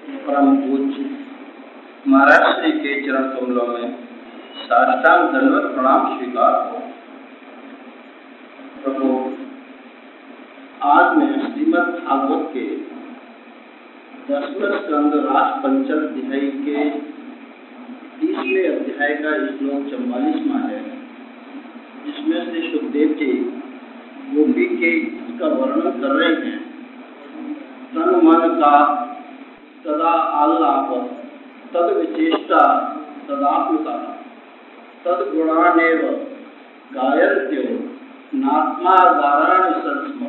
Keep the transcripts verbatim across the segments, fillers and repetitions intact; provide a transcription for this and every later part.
परम पूज्य महाराज श्री के चरण कमलों में साष्टांग दंडवत प्रणाम स्वीकार हो। प्रभु, आज मैं श्रीमद् भागवत के दसवें स्कंद रास पंचम अध्याय के तीसरे अध्याय का श्लोक चौवालीसवां है, जिसमें से सुखदेव जी गोपी के इसका वर्णन कर रहे हैं। तन मन का सदा आल्लाप तद विचेष्टा तदात्मका तद गुणानेव गायन्त्यो नात्मा गाराण संस्मर।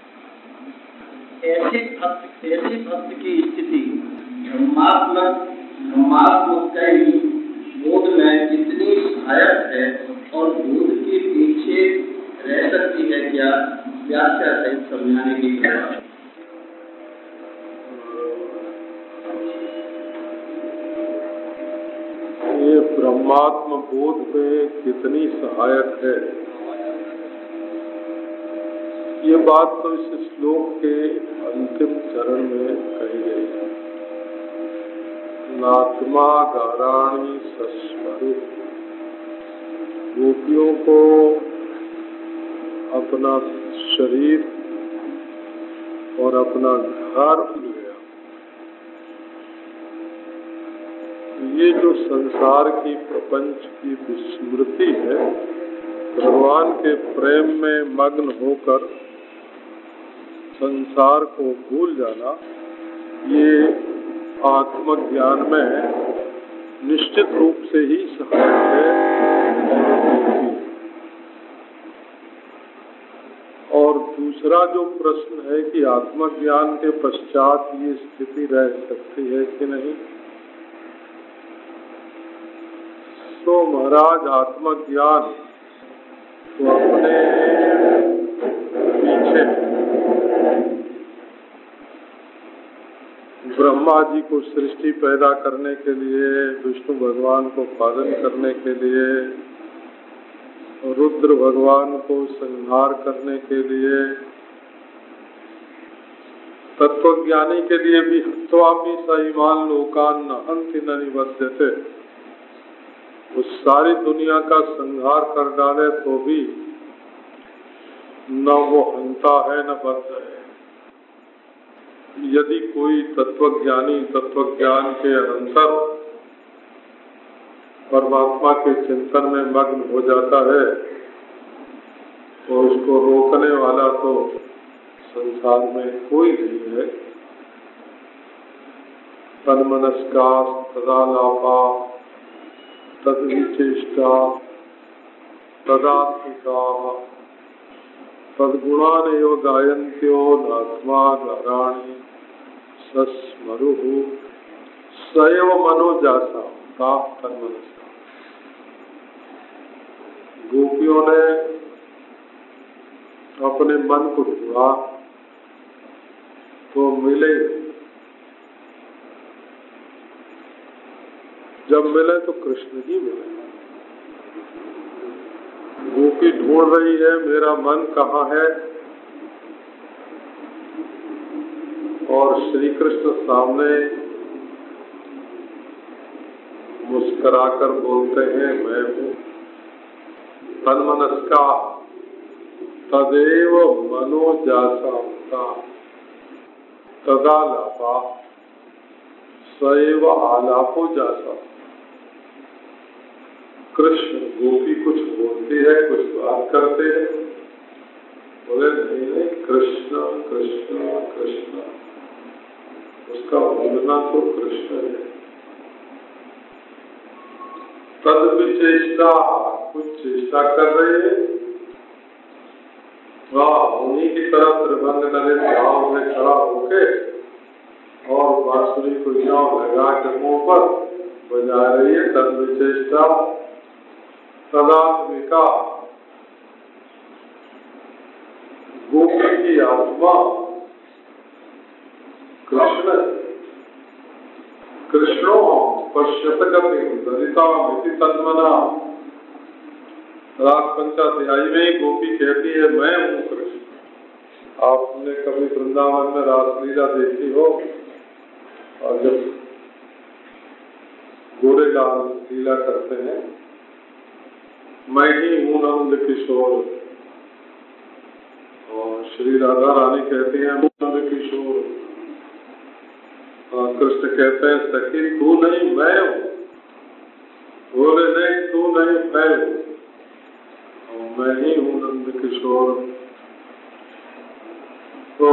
ऐसे भक्त ऐसे भक्त की स्थिति ब्रह्मात्मक ब्रह्मात्मक का ही बोध में कितनी सहायक है और बोध के पीछे रह सकती है, क्या व्याख्या सहित समझाने की कृपा। ये ब्रह्मात्म बोध में कितनी सहायक है, ये बात तो इस श्लोक के अंतिम चरण में कही गई है। नात्मा गाराणी सस्मरु। गोपियों को अपना शरीर और अपना घर भूल गया। ये जो संसार की प्रपंच की विस्मृति है, भगवान के प्रेम में मग्न होकर संसार को भूल जाना, ये आत्मज्ञान में निश्चित रूप से ही सहायक है। और दूसरा जो प्रश्न है कि आत्मज्ञान के पश्चात ये स्थिति रह सकती है कि नहीं, तो महाराज आत्मज्ञान तो अपने पीछे ब्रह्मा जी को सृष्टि पैदा करने के लिए, विष्णु भगवान को पालन करने के लिए, रुद्र भगवान को संहार करने के लिए, तत्वज्ञानी के लिए भी हत्वापि स इमान् लोकान् न हन्ति न निबध्यते। उस सारी दुनिया का संहार कर डाले तो भी न वो हंता है न बद्ध है। यदि कोई तत्वज्ञानी तत्वज्ञान के अंतर परमात्मा के चिंतन में मग्न हो जाता है, तो उसको रोकने वाला तो संसार में कोई नहीं है। तन्मनस्का तदालापा तद्विचेष्टा तदात्मिका तद्गुणानेव गायन्त्यो नात्मा गाराणि सस्मरुः सएव मनोजासा का तन्मनस्का। गोपियों ने अपने मन को ढूंढा तो मिले। जब मिले तो कृष्ण ही मिले। गोपी ढूंढ रही है मेरा मन कहाँ है, और श्री कृष्ण सामने मुस्कुराकर बोलते हैं मैं हूँ। तन्मनस्का तदेव मनोजासा तदालापा सएव आलापो जासा। कृष्ण गोपी कुछ बोलती है, कुछ बात करते हैं, बोले नहीं नहीं कृष्ण कृष्ण कृष्ण, उसका बोलना तो कृष्ण है। तद विचेष्टा, कुछ चेष्टा कर रहे हैं, वाह उन्हीं की तरह त्रिभंग नरेश गांव में खड़ा होके और बांसुरी को यहाँ लगा के मुंह पर बजा रही है। तद विचेष्टा तदात्मिका। गोपी की आत्मा कृष्ण कृष्णो पश्यत गति दलिता मिति तन्मना। राग पंचाध्यायी में गोपी कहती है मैं हूँ कृष्ण। आपने कभी वृंदावन में रासलीला देखी हो और जब गोरेलाल लीला करते हैं, मैं ही हूँ नंद किशोर, और श्री राधा रानी कहती हैं नंद किशोर, और कृष्ण कहते हैं सखी तू नहीं मैं हूँ, बोले नहीं तू नहीं मैं हूँ, और मैं ही हूँ नंद किशोर। तो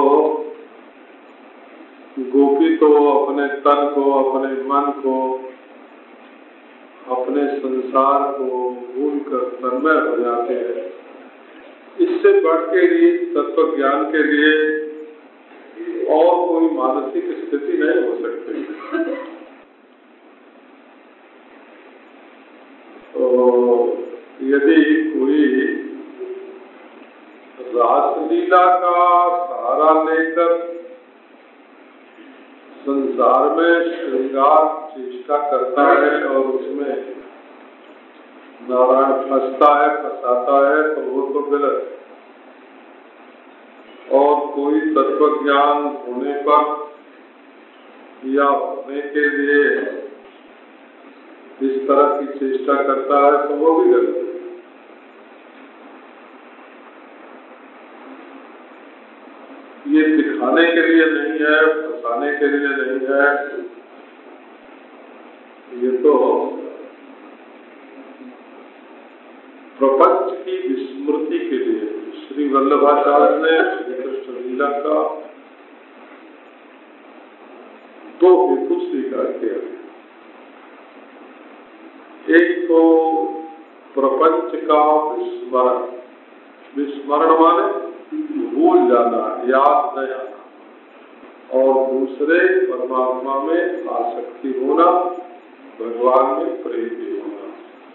गोपी तो अपने तन को, अपने मन को, अपने संसार को भूल कर तन्मय हो जाते हैं। इससे बढ़ के लिए तत्व ज्ञान के लिए और कोई मानसिक स्थिति नहीं हो सकती। तो यदि कोई रासलीला का सहारा लेकर संसार में श्रृंगार चेष्टा करता है और उसमें नारायण फंसता है, फंसाता है, तो वो तो गलत है। और कोई तत्व ज्ञान होने पर या होने के लिए इस तरह की चेष्टा करता है तो वो भी गलत है। ये दिखाने के लिए नहीं है, फंसाने के लिए नहीं है, ये तो प्रपंच की विस्मृति के लिए। श्री वल्लभाचार्य ने श्री कृष्ण लीला का दो हेतु स्वीकार किया। एक तो प्रपंच का विस्मरण, विस्मरण माने भूल जाना, याद नहीं आना, और दूसरे परमात्मा में आसक्ति होना, भगवान में प्रीति होना।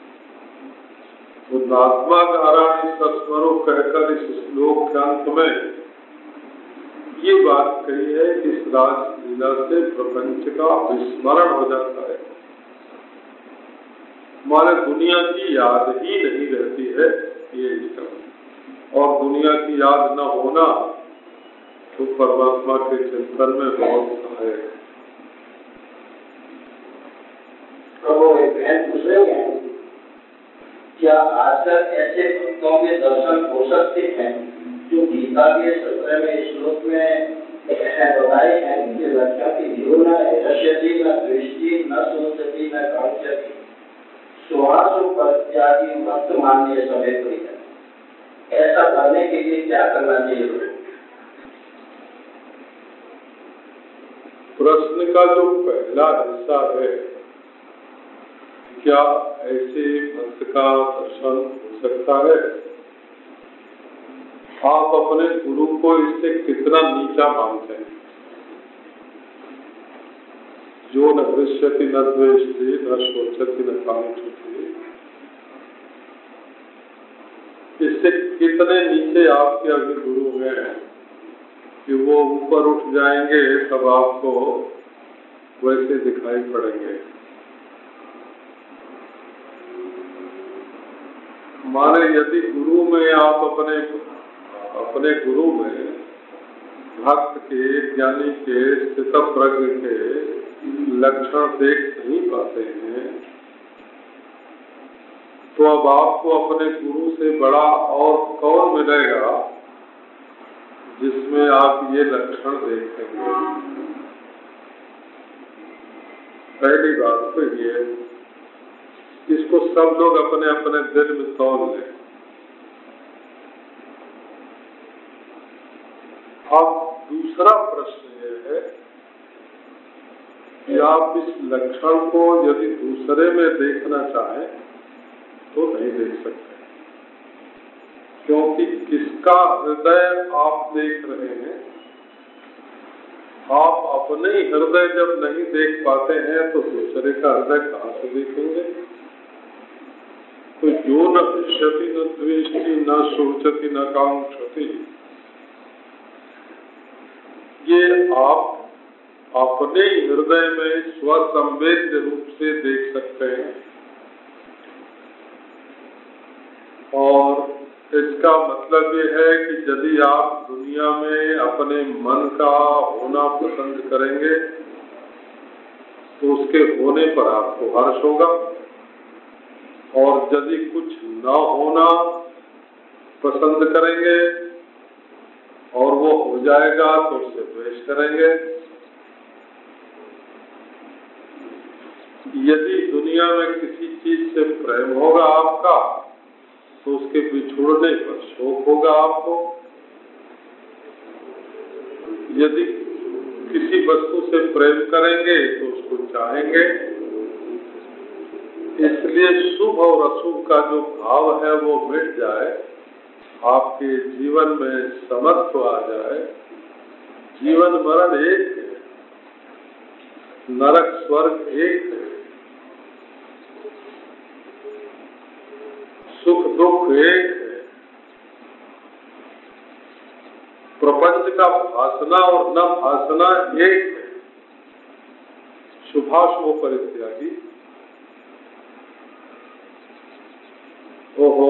बुद्धात्मा नारायण सस्मरो कहकर इस श्लोक के अंत में ये बात कही है कि इस रासलीला से प्रपंच का विस्मरण हो जाता है, हमारे दुनिया की याद ही नहीं रहती है। ये इसका और दुनिया की याद न होना तो परमात्मा के चिंतन में बहुत सहायक है। प्रभु एक बहन पूछ रहे हैं, क्या आजकल ऐसे भक्तों के दर्शन हो सकते हैं जो गीता के सत्रहवें श्लोक में बताए हैं कि लक्ष्य की जीव न रश्यति न दृष्टि न सोचती न कांक्षति सुहासु प्रत्यादि मत मान्य सभे प्रिय। ऐसा करने के लिए क्या करना चाहिए? प्रश्न का जो पहला हिस्सा है, क्या ऐसे भक्त का दर्शन हो सकता है? आप अपने गुरु को इससे कितना नीचा मानते हैं? जो न दृश्यति न द्वेष्टि न शोचति न कांक्षति, इससे कितने नीचे आपके अभी गुरु हैं कि वो ऊपर उठ जाएंगे तब आपको वैसे दिखाई पड़ेंगे। माने यदि गुरु में आप अपने अपने गुरु में भक्त के, ज्ञानी के, स्थितप्रज्ञ के लक्षण देख नहीं पाते हैं, तो अब आपको अपने गुरु से बड़ा और कौन मिलेगा जिसमें आप ये लक्षण देखेंगे? पहली बात तो ये, इसको सब लोग अपने अपने दिल में तौल लें। अब दूसरा प्रश्न ये है कि आप इस लक्षण को यदि दूसरे में देखना चाहें तो नहीं देख सकते, क्योंकि किसका हृदय आप देख रहे हैं? आप अपने हृदय जब नहीं देख पाते हैं तो दूसरे का हृदय कहाँ से देखेंगे? तो जो न दृश्यति न द्वेष्टि न शोचति न कांक्षति, ये आप अपने हृदय में स्वसंवेद्य रूप से देख सकते हैं। और इसका मतलब ये है कि यदि आप दुनिया में अपने मन का होना पसंद करेंगे तो उसके होने पर आपको हर्ष होगा, और यदि कुछ न होना पसंद करेंगे और वो हो जाएगा तो उससे द्वेष करेंगे। यदि दुनिया में किसी चीज से प्रेम होगा आपका तो उसके बिछुड़ने पर शोक होगा आपको। यदि किसी वस्तु से प्रेम करेंगे तो उसको चाहेंगे। इसलिए शुभ और अशुभ का जो भाव है वो मिट जाए, आपके जीवन में समत्व आ जाए। जीवन मरण एक है, नरक स्वर्ग एक है, सुख दुख एक है, प्रपंच का भासना और न भासना एक है। शुभाशुभ परित्यागी। ओहो,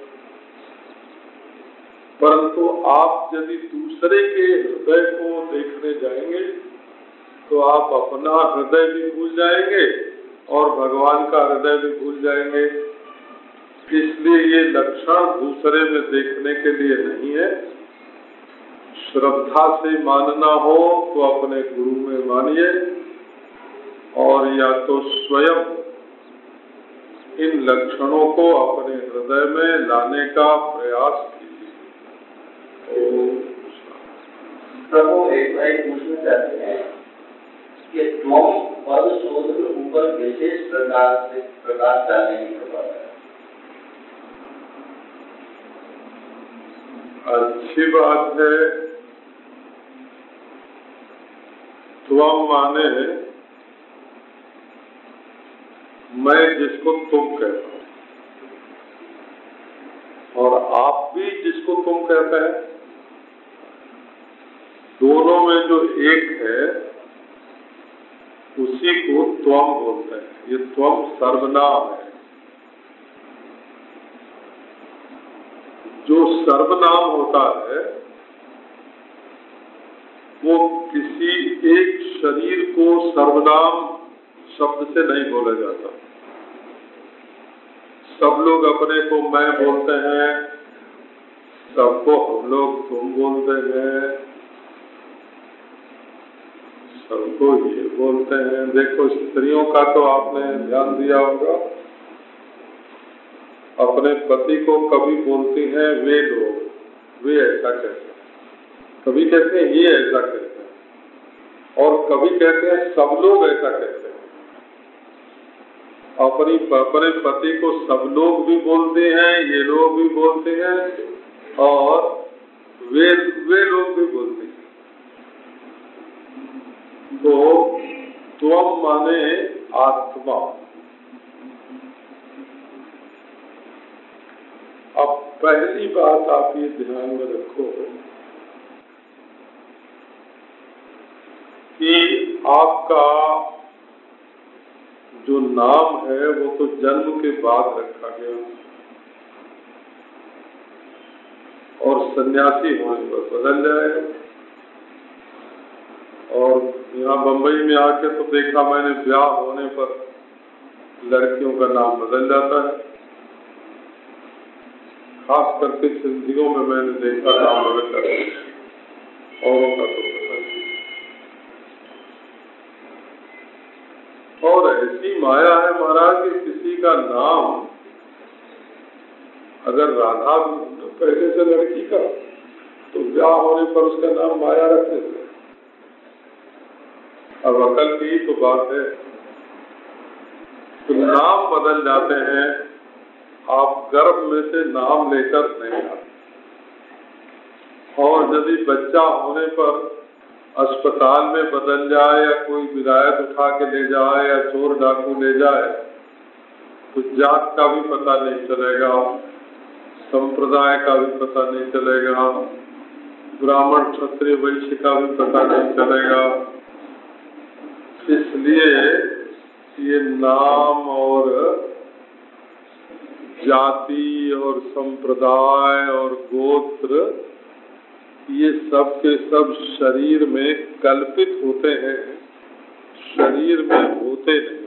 परंतु आप यदि दूसरे के हृदय को देखने जाएंगे तो आप अपना हृदय भी भूल जाएंगे और भगवान का हृदय भी भूल जाएंगे। इसलिए ये लक्षण दूसरे में देखने के लिए नहीं है। श्रद्धा से मानना हो तो अपने गुरु में मानिए, और या तो स्वयं इन लक्षणों को अपने हृदय में लाने का प्रयास कीजिए। प्रभु एक भाई पूछना चाहते हैं कि त्वम पद शोध ऊपर विशेष प्रकार से प्रकाश डालने की कृपा है। अच्छी बात है। त्वम माने मैं जिसको तुम कहता हूँ, और आप भी जिसको तुम कहते हैं, दोनों में जो एक है उसी को त्वम बोलते हैं। ये त्वम सर्वनाम है। जो सर्वनाम होता है वो किसी एक शरीर को सर्वनाम शब्द से नहीं बोला जाता। सब लोग अपने को मैं बोलते हैं, सबको हम लोग तुम बोलते हैं, सबको ये बोलते हैं। देखो, स्त्रियों का तो आपने ध्यान दिया होगा, अपने पति को कभी बोलती हैं वे लोग, वे ऐसा कहते हैं, कभी कहते हैं ये ऐसा कहते हैं, और कभी कहते हैं सब लोग ऐसा कहते हैं। अपनी अपने पति को सब लोग भी बोलते हैं, ये लोग भी बोलते हैं, और वे वे लोग भी बोलते हैं। तो त्वम माने आत्मा। अब पहली बात आप ये ध्यान में रखो कि आपका जो नाम है वो तो जन्म के बाद रखा गया, और सन्यासी होने पर बदल जाएगा। और यहाँ बंबई में आके तो देखा मैंने, ब्याह होने पर लड़कियों का नाम बदल जाता है। खास करके सिंधियों में मैंने देखा नाम बदल जाता है, औरों का तो पता नहीं। और ऐसी माया है महाराज कि किसी का नाम अगर राधा पहले से लड़की का, तो ब्याह होने पर उसका नाम माया रख देते। अब अकल की तो बात है, तो नाम बदल जाते हैं। आप गर्भ में से नाम लेकर नहीं आते, और यदि बच्चा होने पर अस्पताल में बदल जाए या कोई विरायत उठा के ले जाए या चोर डाकू ले जाए तो जात का भी पता नहीं चलेगा, संप्रदाय का भी पता नहीं चलेगा, ब्राह्मण क्षत्रिय वैश्य का भी पता नहीं चलेगा। इसलिए ये नाम और जाति और संप्रदाय और गोत्र ये सब के सब शरीर में कल्पित होते हैं, शरीर में होते नहीं।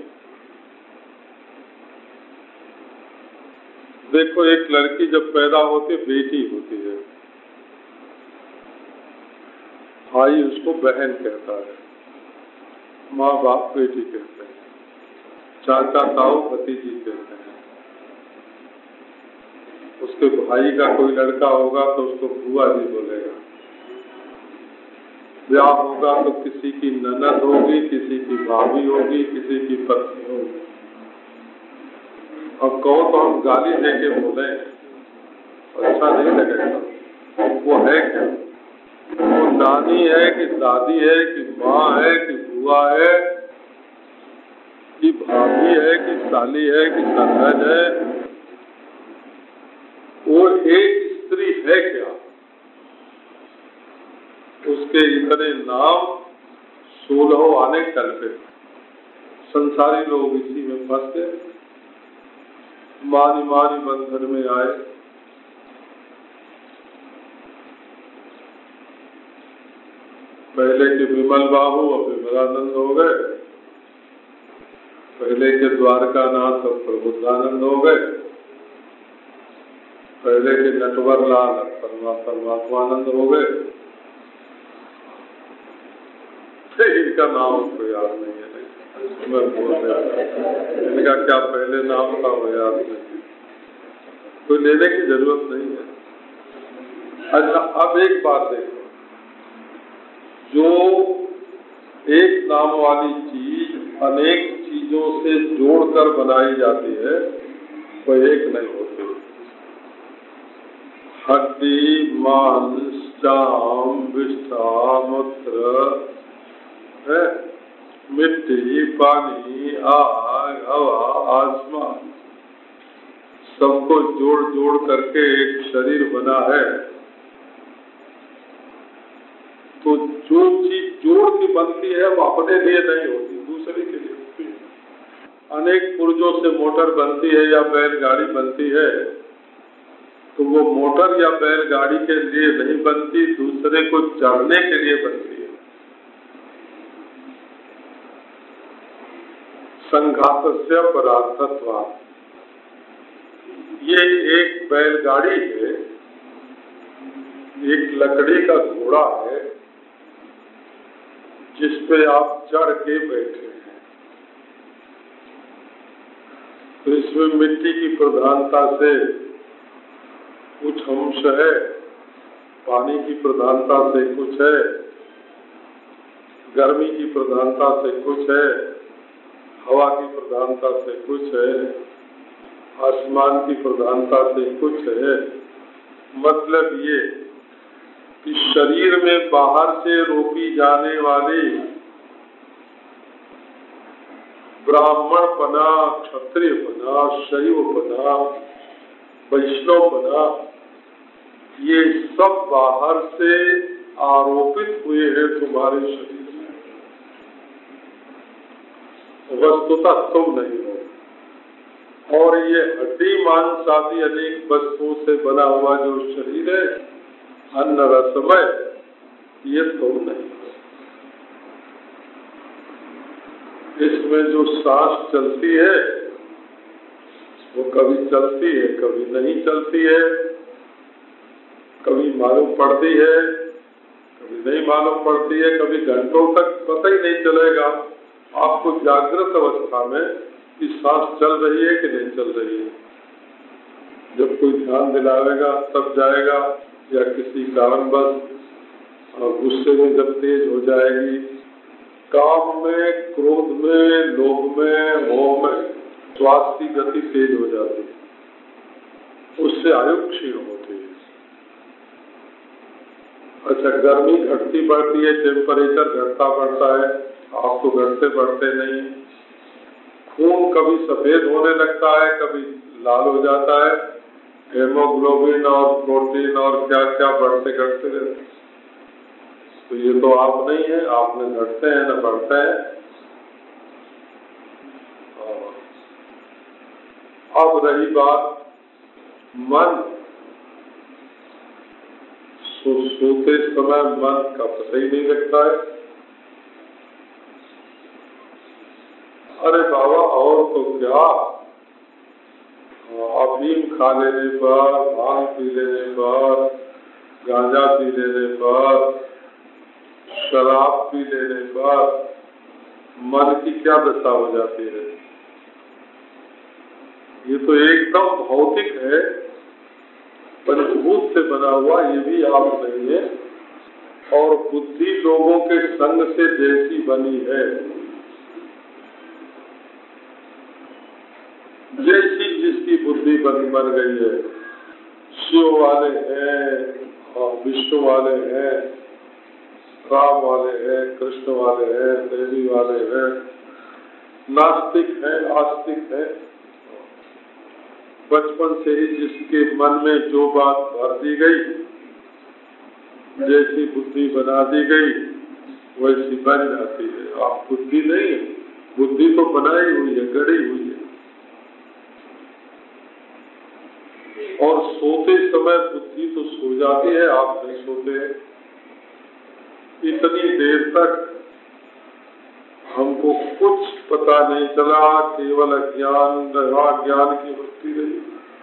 देखो, एक लड़की जब पैदा होती है, बेटी होती है, भाई उसको बहन कहता है, माँ बाप बेटी कहते हैं, चाचा ताऊ भतीजी कहते हैं। उसके भाई का कोई लड़का होगा तो उसको बुआ जी बोलेगा। ब्याह होगा तो किसी की ननद होगी, किसी की भाभी होगी, किसी की पत्नी होगी। अब कहो तो हम गाली देके बोले, अच्छा नहीं लगेगा। वो है क्या? वो नानी है कि दादी है कि माँ है कि बुआ है कि भाभी है कि साली है कि सरहद है? वो एक स्त्री है क्या? उसके इतने नाम सोलह आने कल्पे। संसारी लोग इसी में फंस गए, मानी मानी बंधन में आए। पहले के विमल बाबू अब विमलानंद हो गए, पहले के द्वारका नाथ अब प्रबुद्धानंद हो गए, पहले के नटवर लाल अब परमात्मानंद हो गए। इनका नाम उसको याद नहीं है, नहीं मैं बोल रहा था, इनका क्या पहले नाम था वो याद नहीं, कोई लेने की जरूरत नहीं है। अच्छा, अब एक बात देखो, जो एक नाम वाली चीज अनेक चीजों से जोड़कर बनाई जाती है, वह एक नहीं होती। हड्डी, मांस, चाम, विष्ठा, मूत्र, है, मिट्टी, पानी, आग, हवा, आसमान, सबको जोड़ जोड़ करके एक शरीर बना है। तो जो चीज जोड़ के बनती है वो अपने लिए नहीं होती, दूसरे के लिए होती है। अनेक पुर्जों से मोटर बनती है या बैलगाड़ी बनती है, तो वो मोटर या बैलगाड़ी के लिए नहीं बनती, दूसरे को चढ़ने के लिए बनती है। संघातस्य परार्थत्वात्। ये एक बैलगाड़ी है, एक लकड़ी का घोड़ा है जिस पे आप चढ़ के बैठे हैं। तो इसमें मिट्टी की प्रधानता से कुछ अंश है, पानी की प्रधानता से कुछ है, गर्मी की प्रधानता से कुछ है, हवा की प्रधानता से कुछ है, आसमान की प्रधानता से कुछ है। मतलब ये कि शरीर में बाहर से रोकी जाने वाली ब्राह्मणपना, क्षत्रियपना, शैवपना, वैष्णवपना, ये सब बाहर से आरोपित हुए हैं तुम्हारे शरीर में। वस्तुतः तुम नहीं हो। और ये हड्डी, मांस आदि अनेक वस्तुओं से बना हुआ जो शरीर है, अन्न रसमय, ये तुम नहीं हो। इसमें जो सांस चलती है वो कभी चलती है, कभी नहीं चलती है, कभी मालूम पड़ती है, कभी नहीं मालूम पड़ती है, कभी घंटों तक पता ही नहीं चलेगा आपको जागृत अवस्था में कि सांस चल रही है कि नहीं चल रही है। जब कोई ध्यान दिलावेगा तब जाएगा, या किसी कारणवश गुस्से में जब तेज हो जाएगी, काम में, क्रोध में, लोभ में, मोह में श्वास की गति तेज हो जाती है, उससे आयु क्षीण होती है। अच्छा, गर्मी घटती बढ़ती है, टेम्परेचर घटता बढ़ता है, आप तो घटते बढ़ते नहीं। खून कभी सफेद होने लगता है, कभी लाल हो जाता है, हेमोग्लोबिन और प्रोटीन और क्या क्या बढ़ते घटते रहते। तो ये तो आप नहीं है, आप न घटते हैं न बढ़ते हैं। अब रही बात मन, सो, सोते समय मन का पता ही नहीं लगता है। अरे बाबा और तो क्या, अफीम खा लेने पर, भांग पी लेने पर, गांजा पी लेने पर, शराब पी लेने पर मन की क्या दशा हो जाती है। ये तो एकदम भौतिक है, पंचभूत से बना हुआ, ये भी आप नहीं है। और बुद्धि लोगों के संग से जैसी बनी है, जैसी जिसकी बुद्धि बन बन गई है, शिव वाले हैं और विष्णु वाले हैं, राम वाले हैं, कृष्ण वाले हैं, देवी वाले हैं, नास्तिक है, आस्तिक है। बचपन से ही जिसके मन में जो बात भर दी गई, जैसी बुद्धि बना दी गई, वैसी बन जाती है। आप बुद्धि नहीं है, बुद्धि तो बनाई हुई है, गढ़ी हुई है। और सोते समय बुद्धि तो सो जाती है, आप नहीं सोते हैं। इतनी देर तक हमको कुछ पता नहीं चला, केवल अज्ञान रहा, ज्ञान की वृत्ति रही,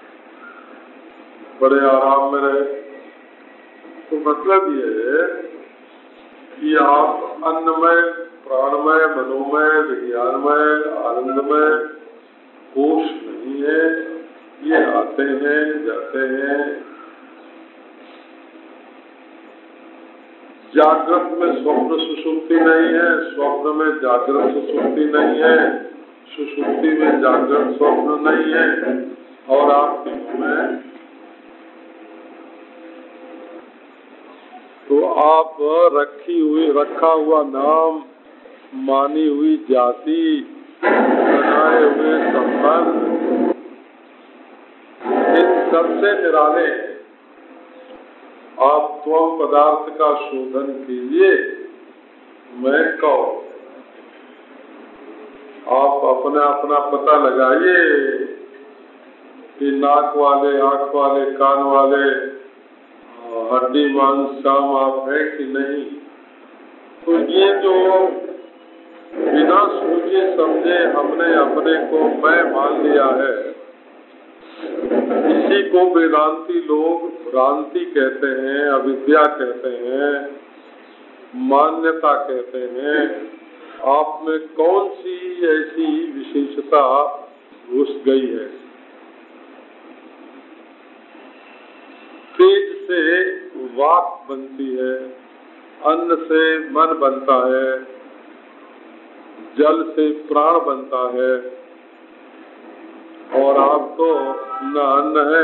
बड़े आराम में रहे। तो मतलब ये है कि आप अन्नमय, प्राणमय, मनोमय, विज्ञानमय, आनंदमय कोश नहीं है। ये आते हैं, जाते हैं। जागृत में स्वप्न सुषुप्ति नहीं है, स्वप्न में जागृत सुषुप्ति नहीं है, सुषुप्ति में जागृत स्वप्न नहीं है। और आप में तो आप रखी हुई, रखा हुआ नाम, मानी हुई जाति, बनाए हुए संबंध, इन सबसे निराले हैं। आप त्वम पदार्थ का शोधन कीजिए, मैं कौन। आप अपना अपना पता लगाइए कि नाक वाले, आंख वाले, कान वाले, हड्डी मांस शाम आप है कि नहीं। तो ये जो बिना सोचे समझे हमने अपने को मैं मान लिया है, इसी को वेदांती लोग भ्रांति कहते हैं, अविद्या कहते हैं, मान्यता कहते हैं। आप में कौन सी ऐसी विशेषता घुस गई है? तेज से वाक बनती है, अन्न से मन बनता है, जल से प्राण बनता है। और आप तो न अन्न है,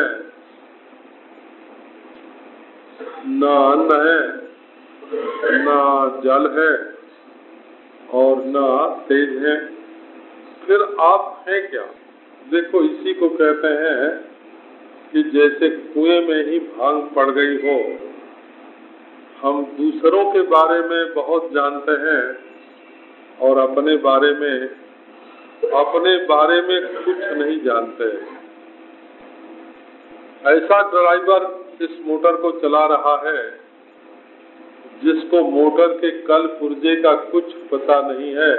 न अन्न है, न जल है और न तेज है। फिर आप हैं क्या? देखो, इसी को कहते हैं कि जैसे कुएं में ही भांग पड़ गई हो। हम दूसरों के बारे में बहुत जानते हैं और अपने बारे में अपने बारे में कुछ नहीं जानते। ऐसा ड्राइवर इस मोटर को चला रहा है जिसको मोटर के कल पुर्जे का कुछ पता नहीं है।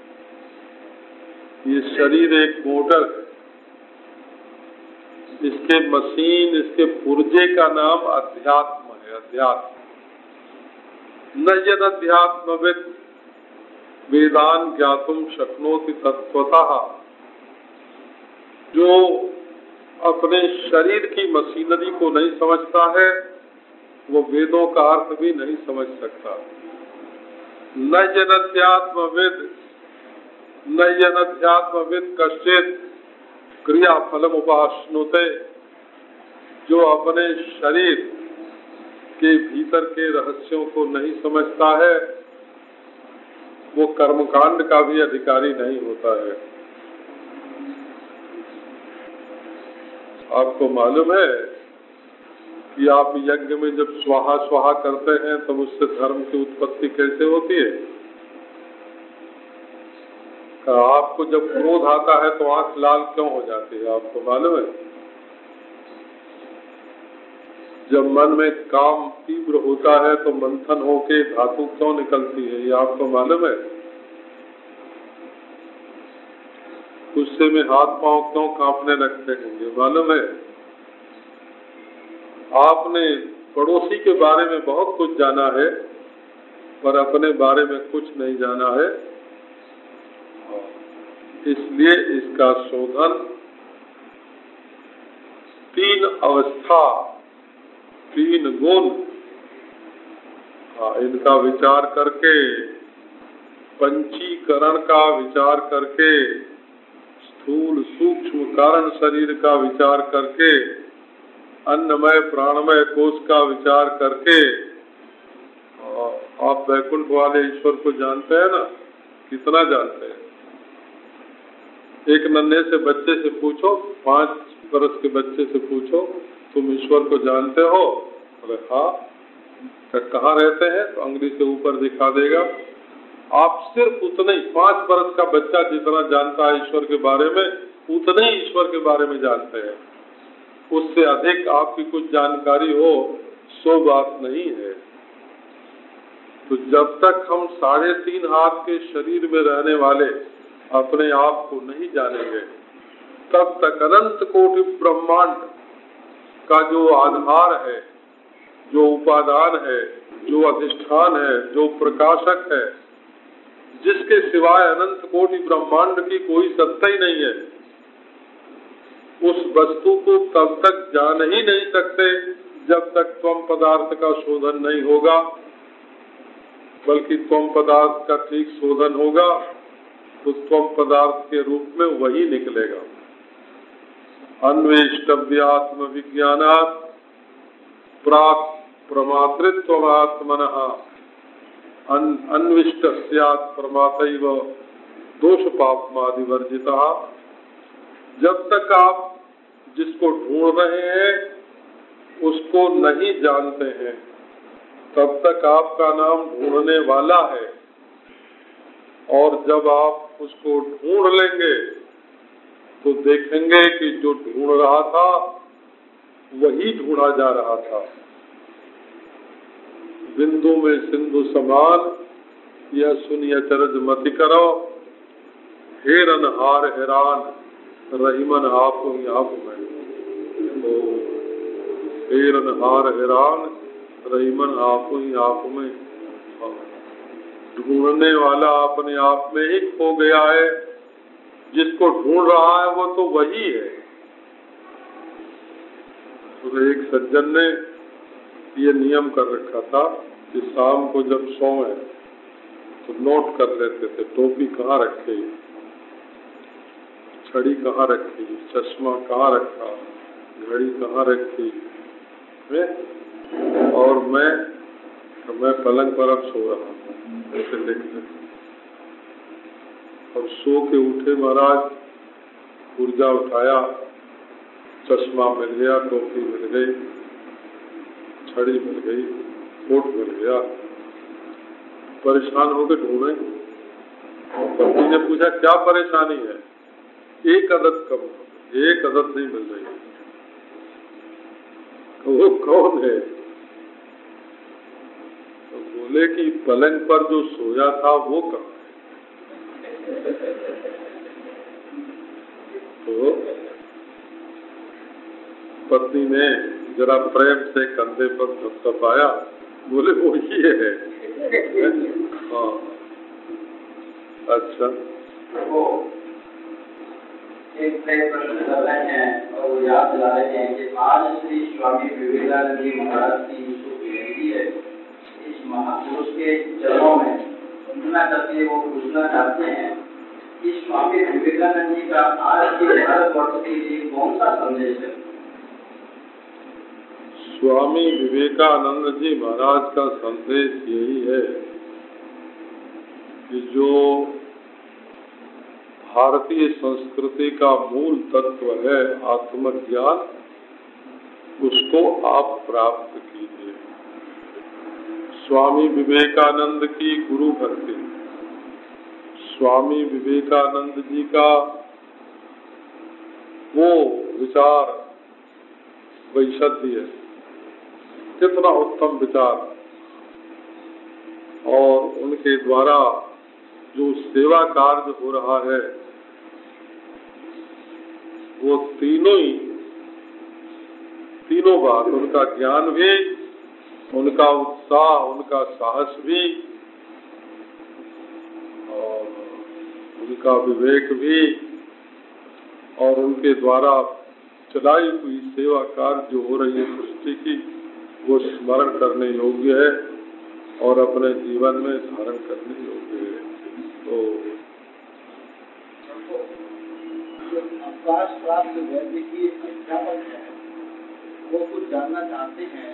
ये शरीर एक मोटर, इसके मशीन, इसके पुर्जे का नाम अध्यात्म है। अध्यात्म न यद अध्यात्मविद वेदान ज्ञातुम शक्नोति तत्वतः। जो अपने शरीर की मशीनरी को नहीं समझता है, वो वेदों का अर्थ भी नहीं समझ सकता। न यदध्यात्मविद न यदध्यात्मविद कश्चित क्रिया फलम उपाश्नुते। जो अपने शरीर के भीतर के रहस्यों को नहीं समझता है, वो कर्मकांड का भी अधिकारी नहीं होता है। आपको मालूम है कि आप यज्ञ में जब स्वाहा स्वाहा करते हैं तब उससे धर्म की उत्पत्ति कैसे होती है? आपको जब क्रोध आता है तो आंख लाल क्यों हो जाती है? आपको मालूम है? जब मन में काम तीव्र होता है तो मंथन होके धातु क्यों निकलती है? ये आपको मालूम है? गुस्से में हाथ पांव क्यों कांपने लगते हैं, ये मालूम है? आपने पड़ोसी के बारे में बहुत कुछ जाना है पर अपने बारे में कुछ नहीं जाना है, इसलिए इसका शोधन तीन अवस्था, तीन गुण, हाँ, इनका विचार करके, पंचीकरण का विचार करके, स्थूल सूक्ष्म कारण शरीर का विचार करके, अन्नमय प्राणमय कोश का विचार करके, आप वैकुंठ वाले ईश्वर को जानते हैं ना? कितना जानते हैं? एक नन्हे से बच्चे से पूछो, पांच वर्ष के बच्चे से पूछो, तुम ईश्वर को जानते हो? अरे हाँ। कहाँ रहते हैं? तो अंगुली से ऊपर दिखा देगा। आप सिर्फ उतने ही, पांच वर्ष का बच्चा जितना जानता है ईश्वर के बारे में, उतने ही ईश्वर के बारे में जानते हैं। उससे अधिक आपकी कुछ जानकारी हो सो बात नहीं है। तो जब तक हम साढ़े तीन हाथ के शरीर में रहने वाले अपने आप को नहीं जानेंगे, तब तक अनंत कोटि ब्रह्मांड का जो आधार है, जो उपादान है, जो अधिष्ठान है, जो प्रकाशक है, जिसके सिवाय अनंत कोटि ब्रह्मांड की कोई सत्ता ही नहीं है, उस वस्तु को तब तक जान ही नहीं सकते जब तक त्वम पदार्थ का शोधन नहीं होगा, बल्कि त्वम पदार्थ का ठीक शोधन होगा तो त्वम पदार्थ के रूप में वही निकलेगा। अन्वेष्टव्यात्म विज्ञानात् प्राक प्रमातृत्वमात्मनः अन्विष्ट स्यात् प्रमातैव दोष पापमादिवर्जितः। जब तक आप जिसको ढूंढ रहे हैं उसको नहीं जानते हैं, तब तक आपका नाम ढूंढने वाला है। और जब आप उसको ढूंढ लेंगे तो देखेंगे कि जो ढूंढ रहा था वही ढूंढा जा रहा था। बिंदु में सिंधु समान, यह सुनिए चरज मति करो, हेरन हार हैरान रहीमन आप ही आप में। तो हेरन हार हैरान रहीमन आप ही आप में। ढूंढने वाला अपने आप में ही खो गया है, जिसको ढूंढ रहा है वो तो वही है। तो एक सज्जन ने ये नियम कर रखा था कि शाम को जब सोए तो नोट कर लेते थे, टोपी कहाँ रखी, छड़ी कहाँ रखी, चश्मा कहाँ रखा, घड़ी कहाँ रखी। और मैं तो मैं पलंग पर अब सो रहा हूँ, ऐसे देखते। और सो के उठे महाराज, ऊर्जा उठाया, चश्मा मिल गया, टोपी मिल गई, छड़ी मिल गई, कोट मिल गया। परेशान होकर ढूंढे। पत्नी ने पूछा क्या परेशानी है? एक अदद कम, एक अदद नहीं मिल रही। वो कौन है? तो बोले कि पलंग पर जो सोया था वो कहाँ है? तो पत्नी ने जरा प्रेम से कंधे पर थपथपाया, बोले वो ही है। हाँ, अच्छा। एक प्रश्न कर रहे हैं और वो याद दिला रहे हैं कि आज श्री स्वामी विवेकानंद जी महाराज की जो जयंती है, इस महापुरुष के चरणों में वंदना करके वो पूछना चाहते हैं कि स्वामी विवेकानंद जी का आज के भारतवर्ष के लिए कौन सा संदेश है? स्वामी विवेकानंद जी महाराज का संदेश यही है कि जो भारतीय संस्कृति का मूल तत्व है आत्मज्ञान, उसको आप प्राप्त कीजिए। स्वामी विवेकानंद की गुरु भक्ति, स्वामी विवेकानंद जी का वो विचार वैशद्य, कितना उत्तम विचार, और उनके द्वारा जो सेवा कार्य हो रहा है वो तीनों ही तीनों बात, उनका ज्ञान भी, उनका उत्साह, उनका साहस भी और उनका विवेक भी और उनके द्वारा चलाई हुई सेवा कार्य जो हो रही है सृष्टि की, वो स्मरण करने योग्य है और अपने जीवन में धारण करने योग्य है। तो अवकाश प्राप्त वैदिकीय अध्यापक है, वो कुछ जानना चाहते हैं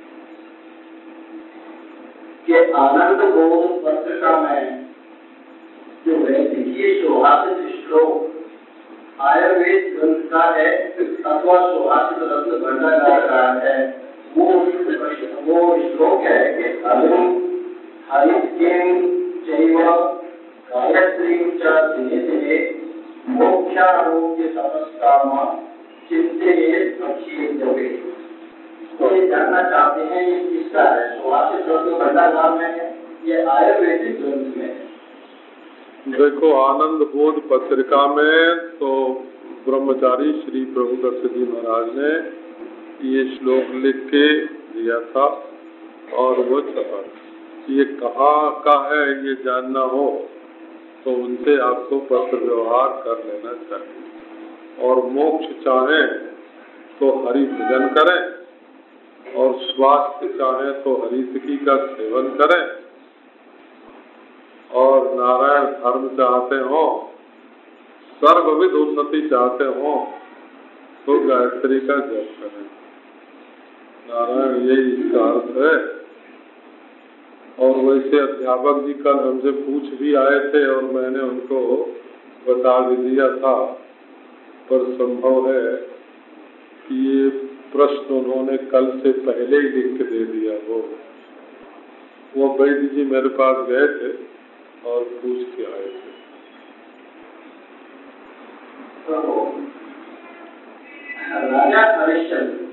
कि आनंद बोध पत्रिका में जो वैदिकीय सुभाषित श्लोक आयुर्वेद ग्रंथ का है अथवा सुभाषित रत्न भंडार का है, वो वो श्लोक है कि हरि हरिकें जैव गायत्री च दिने दिने मोक्षारोग्य समस्काम चिंतेत अखिल जवे। तो ये जानना चाहते हैं ये किसका है, सुभाषित रत्न भंडार में है, ये आयुर्वेदिक ग्रंथ में है। देखो, आनंद बोध पत्रिका में तो ब्रह्मचारी श्री प्रभुदत्त जी महाराज ने ये श्लोक लिख के दिया था और वो छपा। ये कहाँ का है ये जानना हो तो उनसे आपको पत्र व्यवहार कर लेना चाहिए। और मोक्ष चाहें तो हरि भजन करें और स्वास्थ्य चाहें तो हरितकी का सेवन करें और नारायण धर्म चाहते हो, सर्वविध उन्नति चाहते हो तो गायत्री का जप करें। नारायण यही इसका अर्थ है। और वैसे अध्यापक जी कल हमसे पूछ भी आए थे और मैंने उनको बता भी दिया था, पर संभव है कि ये प्रश्न उन्होंने कल से पहले ही लिख के दे दिया। वो वो वैद्य जी मेरे पास गए थे और पूछ के आए थे। तो राजा हरिश्चंद्र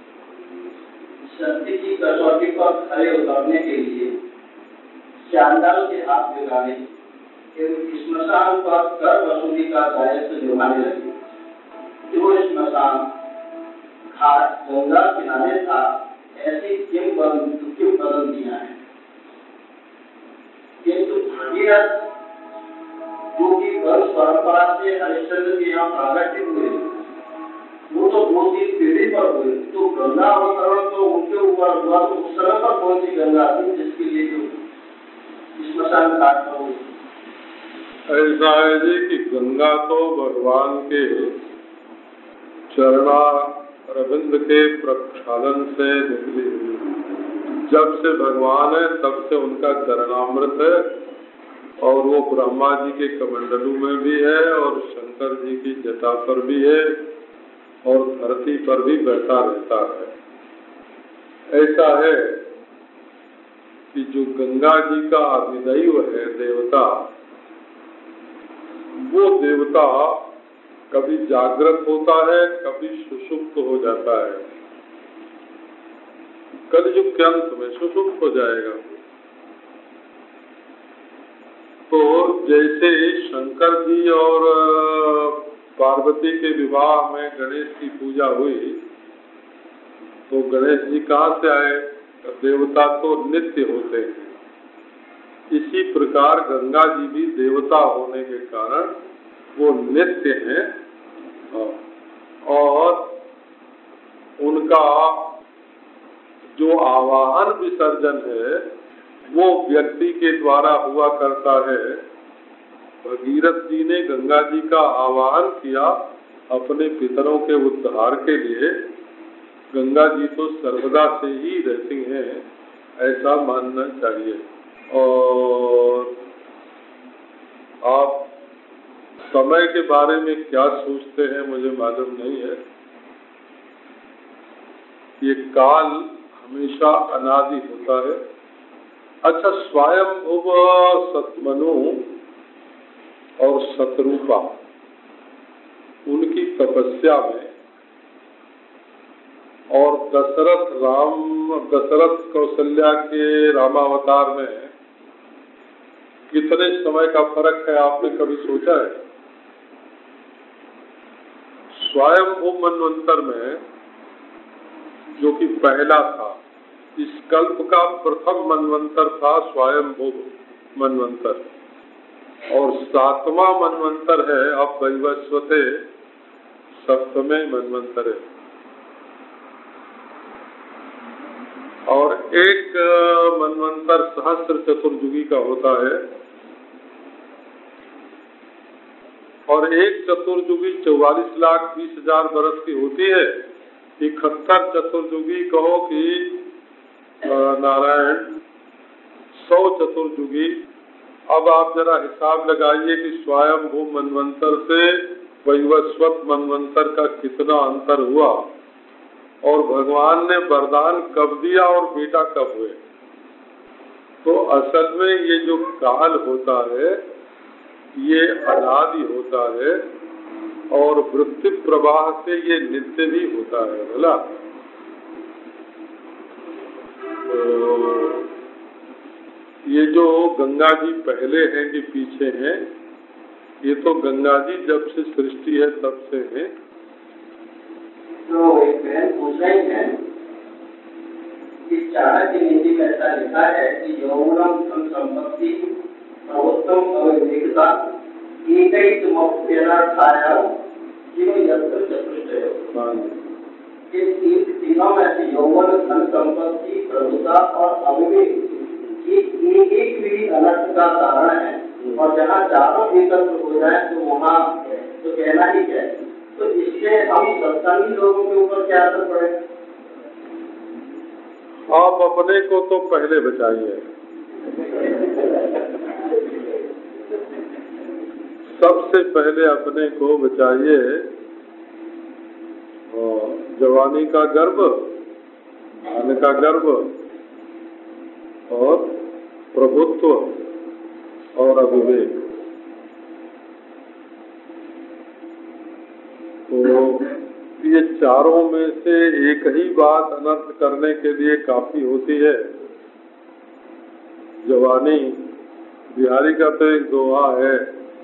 सत्य की कसौटी पर खड़े उतरने के लिए चांडाल के हाथ बिगाड़े एवं स्मशान पर कर वसूली का दायित्व निभाने लगे। जो स्मशान घाट गंगा किनारे था, ऐसी किंवदंतियां हैं। किंतु भगीरथ जो कि वंश परंपरा से हरिश्चंद्र के यहाँ प्रागट्य हुए, वो तो दो तीन पीढ़ी पर हुए, तो गंगा अवतरण तो उनके ऊपर हुआ। तो उस समय पर कौन सी गंगा थी जिसके लिए जो स्मशान घाट पर हुई? ऐसा है जी कि गंगा तो भगवान के चरणा रविंद्र के प्रक्षालन से निकली हुई। जब से भगवान है तब से उनका चरणामृत है और वो ब्रह्मा जी के कमंडलू में भी है और शंकर जी की जटा पर भी है और धरती पर भी बैठा रहता है। ऐसा है कि जो गंगा जी का अधिदैव है देवता, वो देवता कभी जागृत होता है, कभी सुषुप्त हो जाता है। कलयुग के अंत में सुषुप्त हो जाएगा। तो जैसे शंकर जी और पार्वती के विवाह में गणेश की पूजा हुई, तो गणेश जी कहाँ से आए? देवता तो नित्य होते हैं। इसी प्रकार गंगा जी भी देवता होने के कारण वो नित्य हैं और उनका जो आवाहन विसर्जन है वो व्यक्ति के द्वारा हुआ करता है। भगीरथ जी ने गंगा जी का आवाहन किया अपने पितरों के उद्धार के लिए। गंगा जी तो सर्वदा से ही रहती हैं, ऐसा मानना चाहिए। और आप समय के बारे में क्या सोचते हैं मुझे मालूम नहीं है। ये काल हमेशा अनादि होता है। अच्छा, स्वयंभुव सतमनु और शतरूपा, उनकी तपस्या में और दशरथ राम दशरथ कौशल्या के रामावतार में कितने समय का फर्क है, आपने कभी सोचा है? स्वयंभू मनवंतर में जो कि पहला था, इस कल्प का प्रथम मनवंतर था स्वयंभू मनवंतर, और सातवां मनवंतर है अब वैवस्वते सप्तमे मनवंतर है। और एक मनवंतर सहस्त्र चतुर्युगी का होता है, और एक चतुर्युगी चौवालीस लाख बीस हजार बरस की होती है। इकहत्तर चतुर्युगी कहो कि नारायण सौ चतुर्युगी। अब आप जरा हिसाब लगाइए कि स्वयंभू मनवंतर से वैवस्वत मनवंतर का कितना अंतर हुआ, और भगवान ने वरदान कब दिया और बेटा कब हुए। तो असल में ये जो काल होता है ये अनादि होता है, और वृत्ति प्रवाह से ये नित्य भी होता है, बोला। तो ये जो गंगा जी पहले हैं कि पीछे हैं, ये तो गंगा जी जब से सृष्टि है तब से हैं। तो एक बहन पूछ रही है कि चाणक्य नीति में ऐसा लिखा है कि यौवनम संपत्ति सर्वोत्तम अविवेकता एक प्रेरणाया तीनों यंत्र चतुष्टय। इन तीनों में से यौवन, धन संपत्ति, प्रभुता और अविवेक ये एक एक भी अनर्थ का कारण है, और जहाँ चारों एकत्र हो जाए तो वहाँ तो कहना ही है। तो इससे हम सत्संगी लोगों के ऊपर क्या असर पड़ेगा? आप अपने को तो पहले बचाइए। सबसे पहले अपने को बचाइए। जवानी का गर्व, धन का गर्व, और प्रभुत्व और अविवेक। तो ये चारों में से एक ही बात अनर्थ करने के लिए काफी होती है। जवानी, बिहारी का तो एक दोहा है,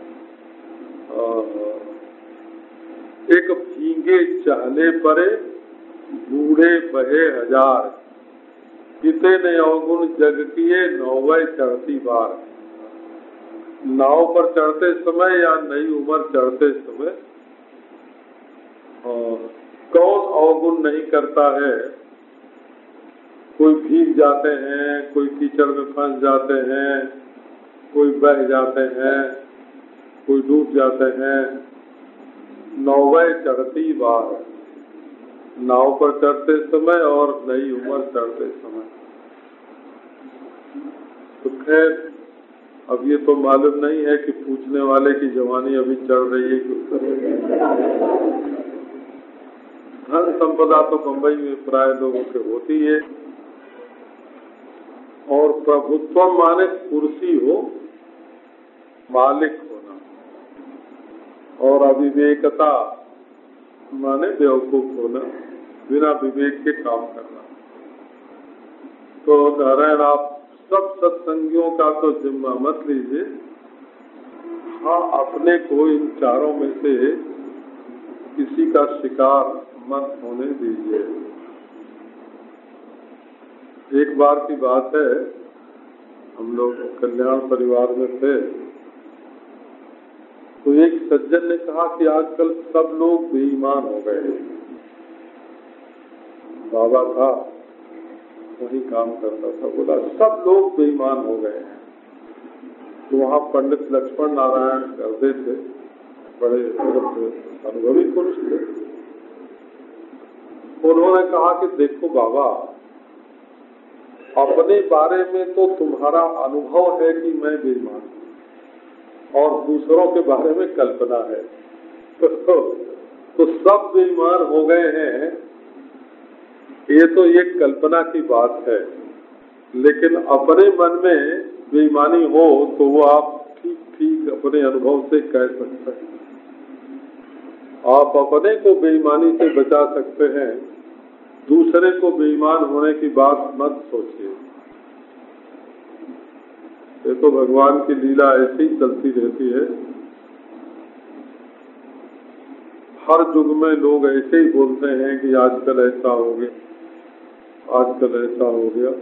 एक भीगे चहले परे बूढ़े बहे हजार, कितने अवगुण जग किए नौवे चढ़ती बार। नाव पर चढ़ते समय या नई उम्र चढ़ते समय कौन अवगुण नहीं करता है। कोई भीग जाते हैं, कोई कीचड़ में फंस जाते हैं, कोई बह जाते हैं, कोई डूब जाते हैं। नौवे चढ़ती बार, नाव पर चढ़ते समय और नई उम्र चढ़ते समय। तो खैर अब ये तो मालूम नहीं है कि पूछने वाले की जवानी अभी चढ़ रही है कि उतर रही है। धन संपदा तो बम्बई में प्राय लोगों के होती है, और प्रभुत्व माने कुर्सी हो, मालिक होना, और अविवेकता माने बेवकूफ होना, बिना विवेक के काम करना। तो नारायण आप सब सत्संगियों का तो जिम्मा मत लीजिए, हाँ अपने को इन चारों में से किसी का शिकार मत होने दीजिए। एक बार की बात है, हम लोग कल्याण परिवार में थे, तो एक सज्जन ने कहा कि आजकल सब लोग बेईमान हो गए। बाबा था, वही काम करता था, बोला सब लोग बेईमान हो गए हैं। तो वहाँ पंडित लक्ष्मण नारायण करते थे, बड़े अनुभवी पुरुष थे। उन्होंने कहा कि देखो बाबा, अपने बारे में तो तुम्हारा अनुभव है कि मैं बेईमान, और दूसरों के बारे में कल्पना है। तो, तो, तो सब बेईमान हो गए हैं, ये तो ये कल्पना की बात है। लेकिन अपने मन में बेईमानी हो तो वो आप ठीक ठीक अपने अनुभव से कह सकते हैं। आप अपने को बेईमानी से बचा सकते हैं, दूसरे को बेईमान होने की बात मत सोचिए। ये तो भगवान की लीला ऐसी चलती रहती है। हर युग में लोग ऐसे ही बोलते हैं कि आजकल ऐसा हो गया, आजकल ऐसा हो गया।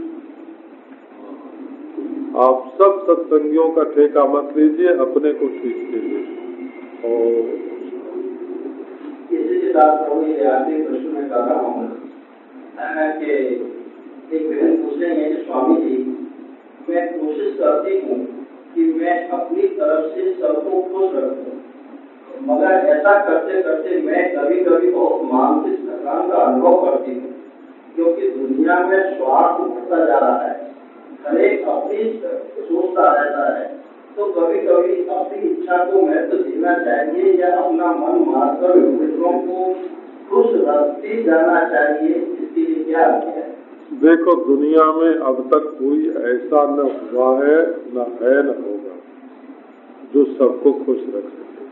आप सब सत्संगियों का ठेका मत लीजिए, अपने को ठीक कीजिए। और इसी के साथ प्रभु ये आखिरी प्रश्न में कर रहा हूँ कि एक बहन पूछ रही है कि स्वामी जी, मैं कोशिश करती हूँ कि मैं अपनी तरफ से सबको खुश रखूँ, मगर ऐसा करते करते मैं कभी कभी बहुत मानसिक थकान का अनुभव करती हूँ, क्योंकि दुनिया में स्वार्थ बढ़ता जा रहा है, हर एक अपनी सोचता रहता है। तो कभी कभी अपनी इच्छा को महत्व देना चाहिए या अपना मन मारकर दूसरों को खुश रखते जाना चाहिए, इसके लिए क्या है? देखो, दुनिया में अब तक कोई ऐसा न हुआ है, न है, न होगा जो सबको खुश रख सके।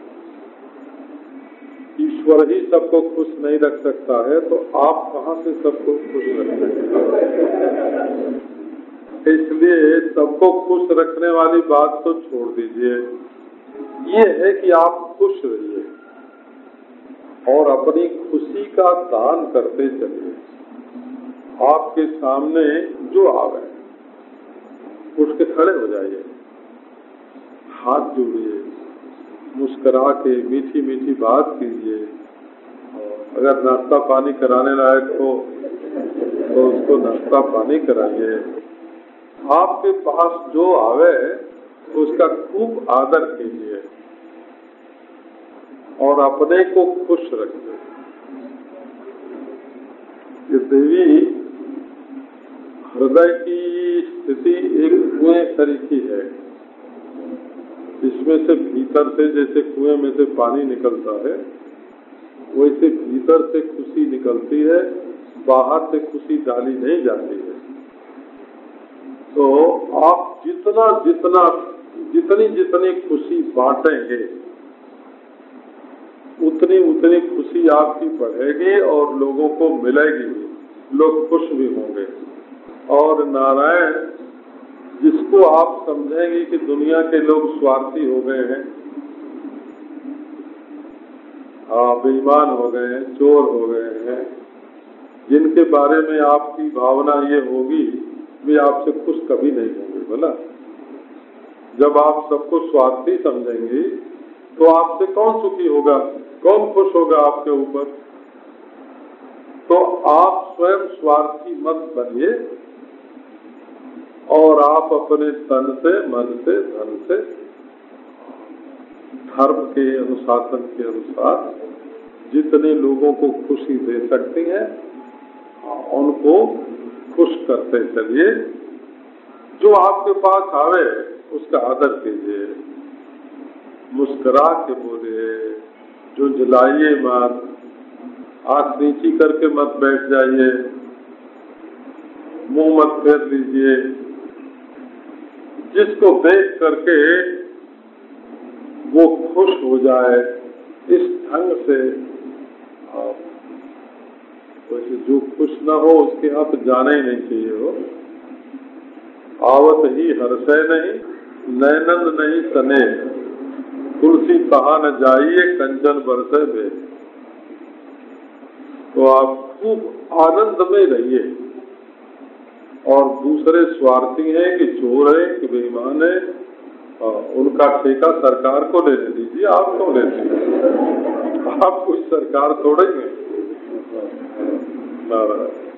ईश्वर ही सबको खुश नहीं रख सकता है, तो आप कहाँ से सबको खुश रख सकते? इसलिए सबको खुश रखने वाली बात तो छोड़ दीजिए। ये है कि आप खुश रहिए और अपनी खुशी का दान करते चलिए। आपके सामने जो आवे उठ के खड़े हो जाइए, हाथ जोड़िए, मुस्कुरा के मीठी मीठी बात कीजिए। अगर नाश्ता पानी कराने लायक हो तो उसको नाश्ता पानी कराइए। आपके पास जो आवे उसका खूब आदर कीजिए और अपने को खुश रखिए। ये देवी हृदय की स्थिति एक कुएं तरीकी है। इसमें से भीतर से जैसे कुएं में से पानी निकलता है, वैसे भीतर से खुशी निकलती है, बाहर से खुशी डाली नहीं जाती है। तो आप जितना जितना जितनी जितनी खुशी बांटेंगे उतनी उतनी खुशी आपकी बढ़ेगी और लोगों को मिलेगी, लोग खुश भी होंगे। और नारायण जिसको आप समझेंगे कि दुनिया के लोग स्वार्थी हो गए हैं, बेईमान हो गए हैं, चोर हो गए हैं, जिनके बारे में आपकी भावना ये होगी वे आपसे खुश कभी नहीं होंगे। बोला, जब आप सबको स्वार्थी समझेंगे तो आपसे कौन सुखी होगा, कौन खुश होगा आपके ऊपर? तो आप स्वयं स्वार्थी मत बनिए और आप अपने तन से, मन से, धन से, धर्म के अनुशासन के अनुसार जितने लोगों को खुशी दे सकती हैं उनको खुश करते चलिए। जो आपके पास आवे उसका आदर कीजिए, मुस्कुरा के बोलिए, जो जलाइए मत, आंख नीची करके मत बैठ जाइए, मुंह मत फेर लीजिए। जिसको देख करके वो खुश हो जाए, इस ढंग से आप, वैसे जो खुश न हो उसके यहाँ तो जाना ही नहीं चाहिए हो। आवत ही हर्षय नहीं, नैनंद नहीं सने, तुलसी कहा न जाइए, कंचन बरसे में। तो आप खूब आनंद में रहिए। और दूसरे स्वार्थी हैं कि चोर है कि बेईमान है, उनका ठेका सरकार को लेने दीजिए। आप क्यों लेते हैं? आप कोई सरकार तोड़ेंगे? नारायण।